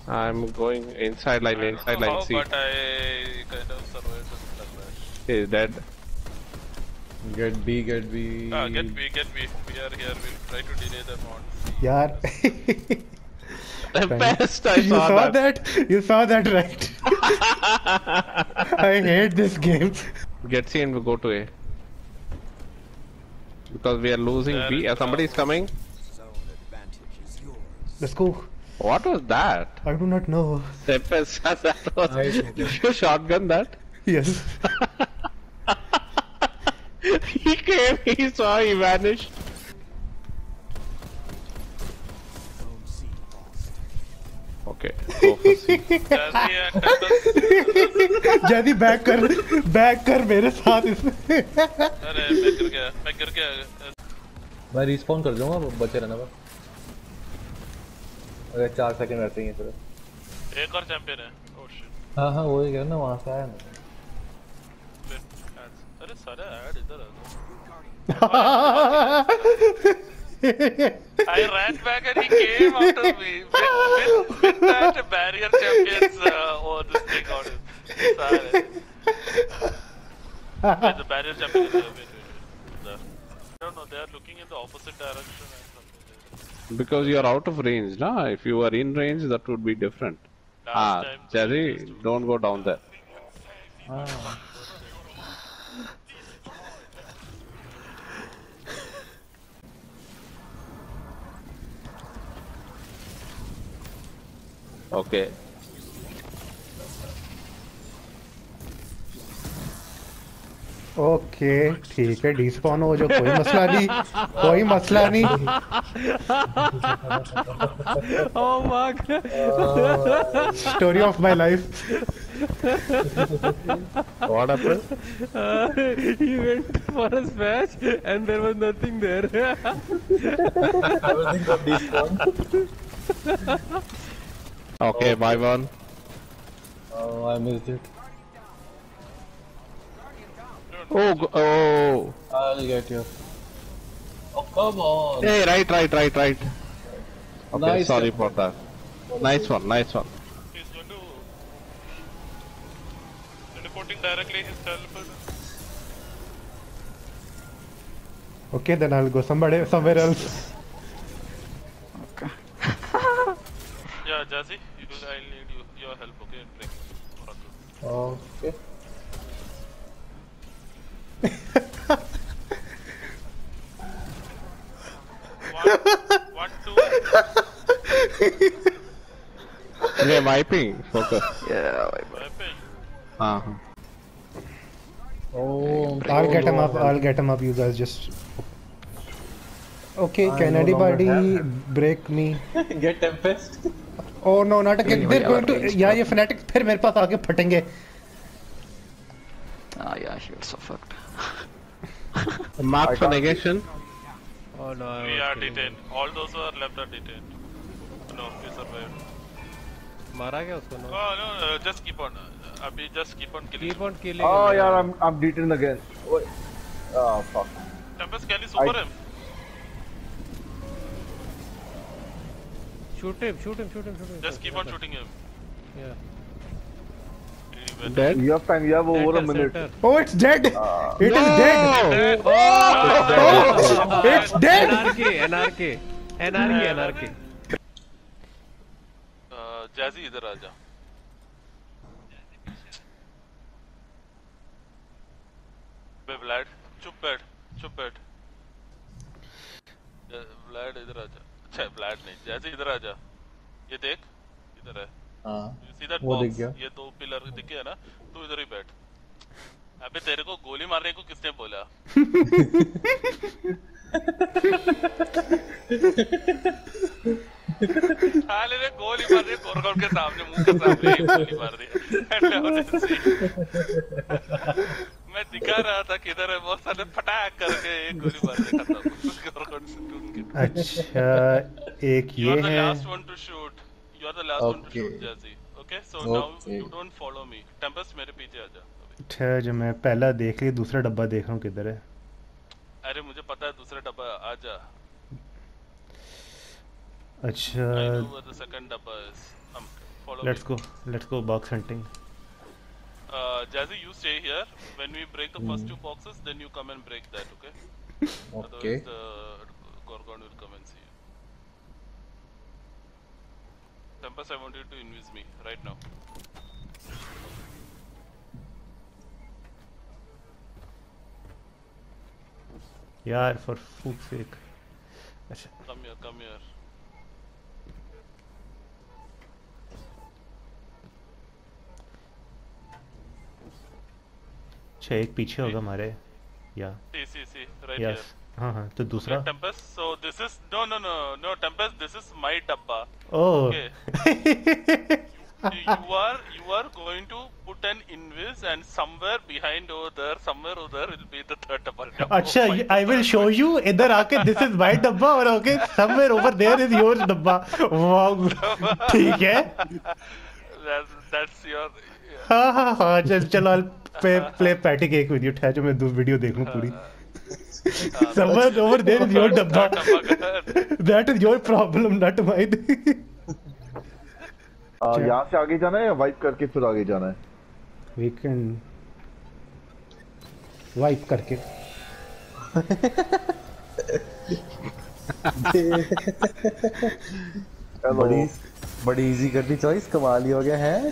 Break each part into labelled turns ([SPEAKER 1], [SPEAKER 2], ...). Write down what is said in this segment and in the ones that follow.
[SPEAKER 1] I'm going inside line, inside line. See,
[SPEAKER 2] but I kind of survived like that.
[SPEAKER 1] he's dead.
[SPEAKER 3] Get B, get B.
[SPEAKER 2] Get B. We are here. We'll try to delay them on C.
[SPEAKER 4] यार
[SPEAKER 1] The best. I
[SPEAKER 4] you
[SPEAKER 1] saw
[SPEAKER 4] saw
[SPEAKER 1] that.
[SPEAKER 4] that? You saw that, right? I hate this game.
[SPEAKER 1] Get C and we go to A. Because we are losing
[SPEAKER 2] There
[SPEAKER 1] B.
[SPEAKER 2] is
[SPEAKER 1] Somebody's coming.
[SPEAKER 4] Let's go.
[SPEAKER 1] What was that?
[SPEAKER 4] I do not know.
[SPEAKER 1] Tempest, that was.
[SPEAKER 3] Nice.
[SPEAKER 1] Did you shotgun that?
[SPEAKER 4] Yes.
[SPEAKER 1] He came, he saw, he vanished. Okay, go for C.
[SPEAKER 4] जल्दी back कर मेरे साथ इसमें.
[SPEAKER 2] अरे मैं गिर गया.
[SPEAKER 3] मैं रिस्पॉन कर दूंगा बचे रहना बस. अगर 4 सेकंड रहते हैं फिर.
[SPEAKER 2] एक और चैंपियन है. Oh shit.
[SPEAKER 3] हाँ वही कह रहा ना वहाँ से आया ना.
[SPEAKER 2] अरे सारे ऐड इधर आ. I ran back and he came after me with that barrier champions this thing on him. Sorry. The barrier champion is there. I don't know, they are looking in the opposite direction and something.
[SPEAKER 1] Because you are out of range, na? If you are in range, that would be different.
[SPEAKER 2] Last time
[SPEAKER 1] Jerry, don't go down there. Okay.
[SPEAKER 4] Okay ठीक है despawn हो जो कोई मसला नहीं.
[SPEAKER 1] Oh my god.
[SPEAKER 4] Story of my life.
[SPEAKER 1] What happened?
[SPEAKER 5] He went for a smash and there was nothing there.
[SPEAKER 3] Everything got despawned.
[SPEAKER 1] Okay, bye one.
[SPEAKER 3] Oh, I missed it.
[SPEAKER 1] Oh.
[SPEAKER 3] I'll get you. Oh, come on.
[SPEAKER 1] Hey, right. Okay,
[SPEAKER 3] Nice.
[SPEAKER 1] sorry for that. Nice one.
[SPEAKER 2] He's going to teleporting directly himself.
[SPEAKER 4] Okay, then I'll go somewhere else.
[SPEAKER 2] Yeah, Jazzy, I'll need your help, okay? Break.
[SPEAKER 3] Okay. One, two.
[SPEAKER 1] Okay, wiping. Focus.
[SPEAKER 5] Yeah.
[SPEAKER 2] Wiping.
[SPEAKER 3] Oh,
[SPEAKER 4] I'll get him up. You guys just. Okay, can anybody break me?
[SPEAKER 3] Get Tempest.
[SPEAKER 4] Oh no, not again. They're going to. Yeah, ये fanatics फिर मेरे पास आके फटेंगे.
[SPEAKER 5] Yeah, you're so fucked.
[SPEAKER 1] Mark for negation.
[SPEAKER 5] Oh no.
[SPEAKER 2] We are detained. All those who are left are detained. No, we survived.
[SPEAKER 5] मारा क्या उसको? No.
[SPEAKER 2] Oh no, just keep on. Abhi just keep on killing.
[SPEAKER 5] Keep on killing.
[SPEAKER 6] Oh yeah, I'm detained again. Wait. Oh fuck.
[SPEAKER 2] Tempest, can you super him?
[SPEAKER 5] Shoot him.
[SPEAKER 2] Just keep on shooting him.
[SPEAKER 5] Yeah.
[SPEAKER 1] Dead.
[SPEAKER 6] You have time. You have over a minute.
[SPEAKER 4] Oh, it's dead. It is dead. It's dead.
[SPEAKER 5] NRK.
[SPEAKER 2] Jazzy, इधर आ जा. Vlad, चुप बैठ. Vlad इधर आ जा. अच्छा, Vlad नहीं. Jazzy इधर आ जा. ये देख. इधर है.
[SPEAKER 3] हाँ.
[SPEAKER 2] You see that
[SPEAKER 3] वो
[SPEAKER 2] box?
[SPEAKER 3] दिख गया.
[SPEAKER 2] ये दो पिलर दिख गया ना? तू इधर ही बैठ. अबे तेरे को गोली मारने को किसने बोला? हाले ने गोली मार दी कोरगोल के सामने मुंह के सामने गोली मार दी. मैं दिखा रहा था किधर है बहुत सारे फटाक करके एक गोली मार दी खत्म. कोरगोल से टूट गया.
[SPEAKER 4] अच्छा एक ये है. You are the last one to shoot,
[SPEAKER 2] Jazzy. Okay, so now you don't follow me. Tempest मेरे पीछे आ जा.
[SPEAKER 4] अच्छा जो मैं पहला देख लिया दूसरा डब्बा देख रहा हूँ किधर है.
[SPEAKER 2] अरे मुझे पता है दूसरा डब्बा आ जा.
[SPEAKER 4] अच्छा.
[SPEAKER 2] I know where the second डब्बा is.
[SPEAKER 4] Let's go box hunting.
[SPEAKER 2] Jazzy, you stay here. When we break the first 2 boxes, then you come and break that, okay?
[SPEAKER 3] Okay.
[SPEAKER 2] Otherwise, the Gorgon will come and see you. Tempest, I want you to invis me right now.
[SPEAKER 4] यार for fuck's sake. अच्छा
[SPEAKER 2] Come here, come here.
[SPEAKER 4] अच्छा एक पीछे होगा हमारे या
[SPEAKER 2] See, right
[SPEAKER 4] yes
[SPEAKER 2] here.
[SPEAKER 4] हाँ तो दूसरा
[SPEAKER 2] Okay, Tempest, so this is no, Tempest, this is my dabba.
[SPEAKER 4] Oh
[SPEAKER 2] Okay. You are going to put an invis, and somewhere behind over there will be the third dabba.
[SPEAKER 4] अच्छा I will show you इधर आके this is my डब्बा और okay somewhere over there is your डब्बा वाह ठीक है
[SPEAKER 2] That's your.
[SPEAKER 4] हाँ चलो I'll play patty cake with you ठहर मैं दो वीडियो देखूं पूरी somewhere over there is your डब्बा that is your problem not mine
[SPEAKER 6] यहाँ से आगे जाना है या वाइप करके फिर आगे जाना है?
[SPEAKER 4] we can wipe करके
[SPEAKER 3] बड़ी इजी कर दी चॉइस, कमाल ही हो गया है।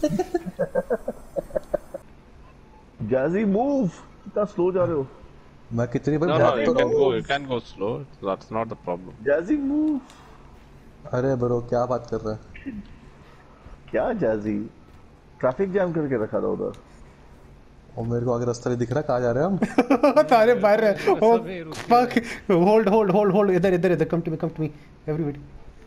[SPEAKER 6] जैजी मूव, इतना स्लो जा रहे हो।
[SPEAKER 3] मैं कितनी बार
[SPEAKER 1] No,
[SPEAKER 3] भाग तो रहा हूँ।
[SPEAKER 1] you can go slow. That's not the problem.
[SPEAKER 6] जैजी मूव।
[SPEAKER 3] अरे ब्रो क्या बात कर रहा है?
[SPEAKER 6] क्या जैजी? ट्रैफिक जैम करके रखा था उधर।
[SPEAKER 3] और मेरे को आगे रास्ता नहीं दिख रहा, कहाँ जा रहे हैं हम?
[SPEAKER 4] सारे बाहर है oh fuck hold इधर come to me everybody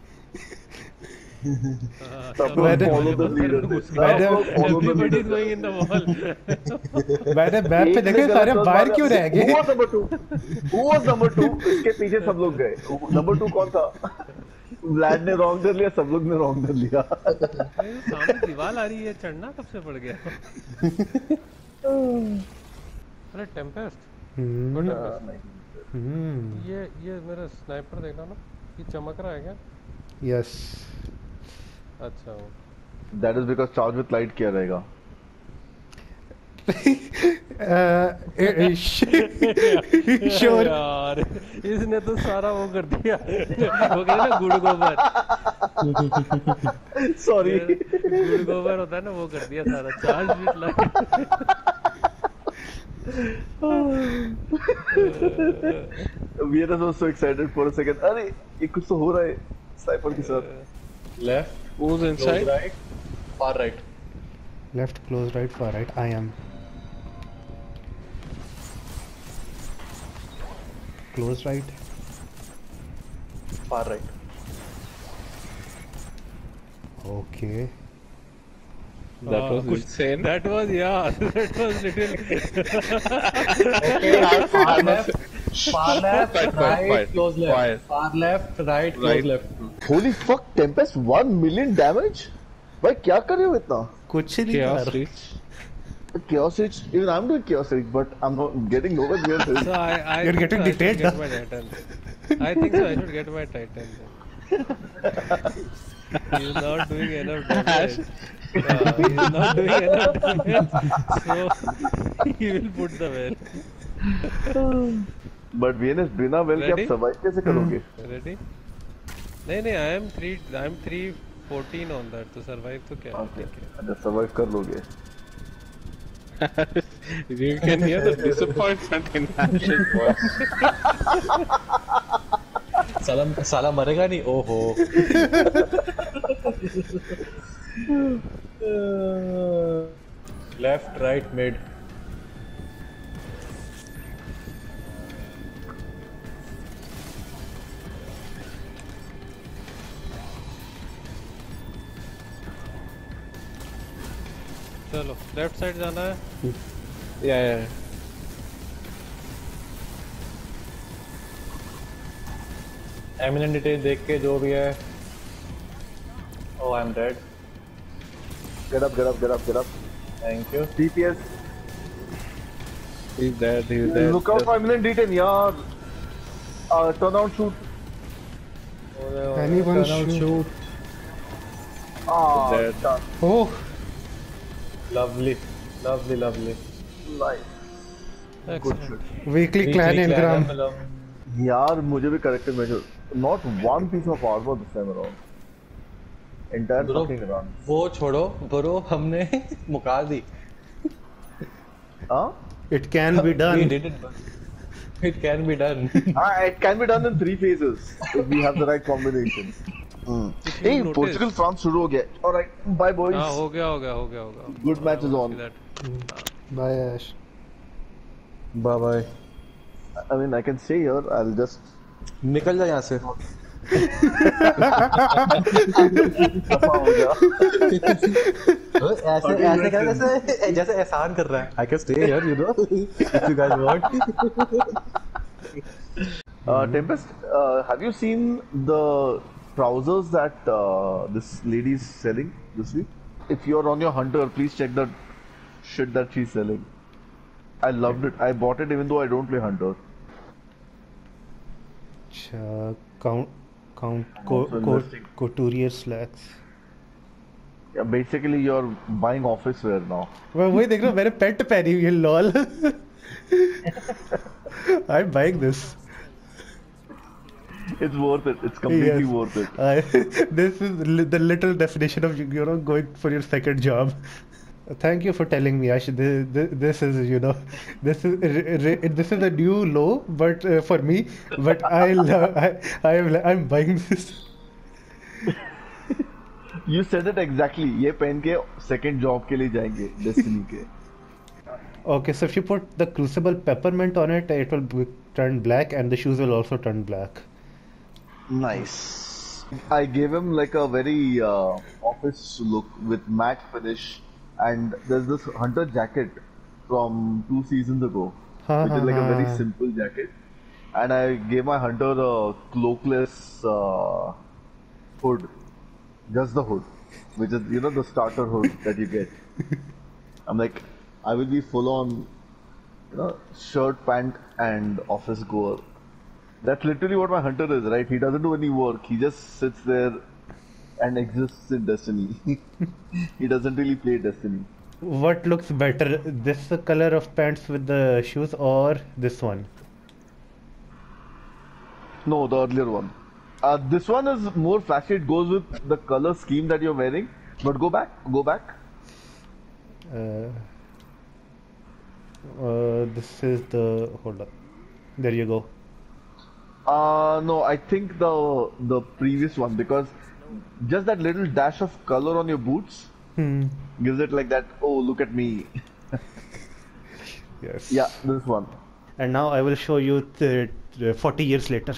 [SPEAKER 6] सब लोग follow the leader.
[SPEAKER 5] Everybody is going in the wall.
[SPEAKER 4] मैंने मैप पे देखे सारे बाहर क्यों रह गए
[SPEAKER 6] Who was number 2? इसके पीछे सब लोग गए। Number 2 कौन था? ब्लैड ने रॉन्ग कर लिया, सब लोग ने रॉन्ग कर लिया।
[SPEAKER 5] सामने दीवार आ रही है, चढ़ना कब से पड़ गया? अरे टेम्पेस्ट ये मेरा स्नाइपर देखा ना, ये चमक रहा है क्या?
[SPEAKER 4] यस
[SPEAKER 5] अच्छा
[SPEAKER 6] That is because charge with light किया रहेगा।
[SPEAKER 4] श्योर
[SPEAKER 5] यार इसने तो सारा वो कर दिया वो कहते ना गुड़ गोबर
[SPEAKER 6] Sorry।
[SPEAKER 5] गुड़ गोबर होता है ना, वो कर दिया सारा charge with light.
[SPEAKER 6] Vienna was so excited for a second। अरे ये कुछ तो हो रहा है स्नाइपर के साथ।
[SPEAKER 3] Left,
[SPEAKER 1] Who's inside?
[SPEAKER 3] close right, far right.
[SPEAKER 4] Left close right far right I am close right
[SPEAKER 3] Far right.
[SPEAKER 4] Okay
[SPEAKER 1] That was insane.
[SPEAKER 5] That was that was little
[SPEAKER 3] Okay, far left,
[SPEAKER 1] Quiet.
[SPEAKER 3] right, close left.
[SPEAKER 1] Quiet.
[SPEAKER 3] Far left, right, close
[SPEAKER 1] Right.
[SPEAKER 3] left.
[SPEAKER 6] Holy fuck, Tempest 1 million damage? भाई क्या कर रहे हो इतना?
[SPEAKER 4] कुछ नहीं
[SPEAKER 1] Chaos
[SPEAKER 4] कर
[SPEAKER 1] reach.
[SPEAKER 6] Chaos Reach, even I'm doing Chaos Reach, but I'm not getting nowhere near this.
[SPEAKER 5] so I
[SPEAKER 4] You're
[SPEAKER 5] think
[SPEAKER 4] getting
[SPEAKER 5] so I should
[SPEAKER 4] detained,
[SPEAKER 5] get my Titan. I think so I should get my Titan then. He's not doing enough damage. He's not doing enough damage, so he will put the well.
[SPEAKER 6] But VNS बिना well के आप
[SPEAKER 5] Ready?
[SPEAKER 6] survive कैसे करोगे?
[SPEAKER 5] Ready? नहीं I am 314 on that, तो survive तो क्या है?
[SPEAKER 6] Okay, अच्छा survive कर लोगे।
[SPEAKER 1] You can hear the disappointment in Ash's voice.
[SPEAKER 3] साला मरेगा नहीं, ओहो। Left, right, mid.
[SPEAKER 5] चलो लेफ्ट साइड जाना है।
[SPEAKER 1] Yeah.
[SPEAKER 3] Eminent detail देख के जो भी है। Oh, I'm dead.
[SPEAKER 6] Get up.
[SPEAKER 3] Thank you.
[SPEAKER 6] DPS.
[SPEAKER 1] He's dead.
[SPEAKER 6] Look out for imminent detain यार। Turn out shoot.
[SPEAKER 4] Anyone
[SPEAKER 3] Turn out,
[SPEAKER 4] shoot.
[SPEAKER 6] Ah,
[SPEAKER 1] Dead.
[SPEAKER 6] done.
[SPEAKER 4] Oh,
[SPEAKER 3] Lovely. Lovely, lovely.
[SPEAKER 6] Nice. Good
[SPEAKER 5] Excellent.
[SPEAKER 6] shit.
[SPEAKER 4] weekly clan engram.
[SPEAKER 6] यार मुझे भी corrected measure. Not one piece of armor this time around. Entire
[SPEAKER 3] Bro,
[SPEAKER 6] fucking run.
[SPEAKER 3] वो छोड़ो bro, हमने मुका दी.
[SPEAKER 6] Huh?
[SPEAKER 4] It can be
[SPEAKER 3] We
[SPEAKER 4] done.
[SPEAKER 3] did it. It can be done.
[SPEAKER 6] It can be done in 3 phases if we have the right combination. Hey,
[SPEAKER 5] notice.
[SPEAKER 6] Portugal France शुरू हो गया. All right, bye boys.
[SPEAKER 5] हाँ हो गया.
[SPEAKER 6] Good match is on.
[SPEAKER 4] Bye, Ash.
[SPEAKER 3] Bye bye.
[SPEAKER 6] I mean, I can stay here. I'll just.
[SPEAKER 3] निकल जा यहाँ से.
[SPEAKER 6] दफा हो गया.
[SPEAKER 3] ऐसे ऐसे क्या जैसे एहसान कर रहा है. I can stay here, you know, if you guys want.
[SPEAKER 6] Tempest, have you seen the trousers that this lady is selling this week? If you're on your hunter, please check that shit that she's selling. I loved it. I bought it even though I don't play hunter.
[SPEAKER 4] Couturier slacks.
[SPEAKER 6] Yeah, basically you're buying office wear now.
[SPEAKER 4] वही देख रहा हूँ, मैंने पेट पहनी हुई है, lol. I'm buying this.
[SPEAKER 6] It's worth it. It's completely
[SPEAKER 4] Yes.
[SPEAKER 6] worth it.
[SPEAKER 4] This is the literal definition of going for your second job. Thank you for telling me, Ash. This is this is a new low, but for me, but I'm buying this.
[SPEAKER 6] You said it exactly. ये पहन के second job के लिए जाएंगे Destiny के.
[SPEAKER 4] Okay, so if you put the crucible peppermint on it, it will turn black, and the shoes will also turn black.
[SPEAKER 6] Nice. I gave him like a very office look with matte finish, and there's this hunter jacket from 2 seasons ago, which is like a very simple jacket, and I gave my hunter a cloakless hood, just the hood, which is the starter hood that you get. I'm like, I will be full on, shirt, pant, and office goer. That's literally what my hunter is, right? He doesn't do any work. He just sits there and exists in Destiny. He doesn't really play Destiny.
[SPEAKER 4] What looks better, this color of pants with the shoes or this one?
[SPEAKER 6] No, the earlier one. This one is more flashy. It goes with the color scheme that you're wearing. But go back.
[SPEAKER 4] This is the, hold up. There you go.
[SPEAKER 6] No, I think the previous one, because just that little dash of color on your boots gives it like that. Oh, look at me.
[SPEAKER 4] Yes.
[SPEAKER 6] Yeah, this one.
[SPEAKER 4] And now I will show you 40 years later.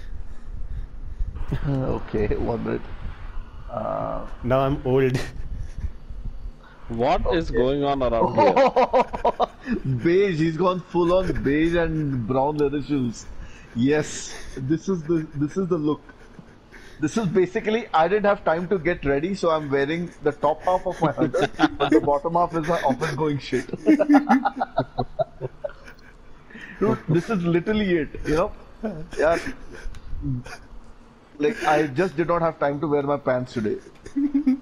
[SPEAKER 6] Okay, 1 minute.
[SPEAKER 4] Now I'm old.
[SPEAKER 1] What is going on around here?
[SPEAKER 6] Beige. He's gone full on beige and brown leather shoes. Yes, this is the look. This is basically, I didn't have time to get ready, so I'm wearing the top half of my hunter, but the bottom half is my office going shit. Dude, this is literally it, Yeah. Like, I just did not have time to wear my pants today.